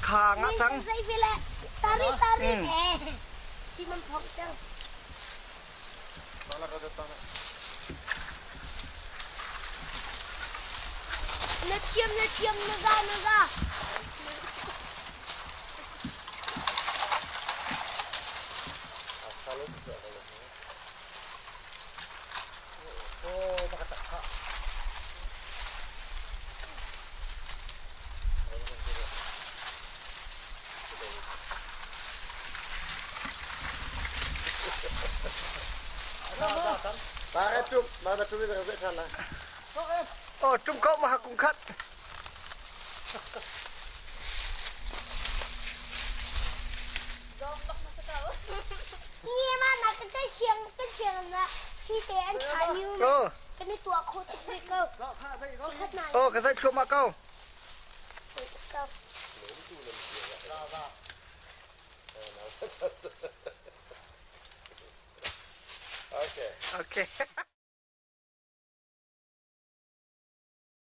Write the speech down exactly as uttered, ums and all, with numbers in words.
khang á thằng dây về lại tari tari eh si mình phóng chăng nó chiêm nó chiêm nó ra nó ra oh makataka Bakit chum? Bakit chum itu kasi sana? oh chum kau mah kung khat nghe mà nó cái cái chiêng cái chiêng là khi té anh thả như oh cái này tua khô tức đi câu khát này oh cái chum mà kau câu Okay. okay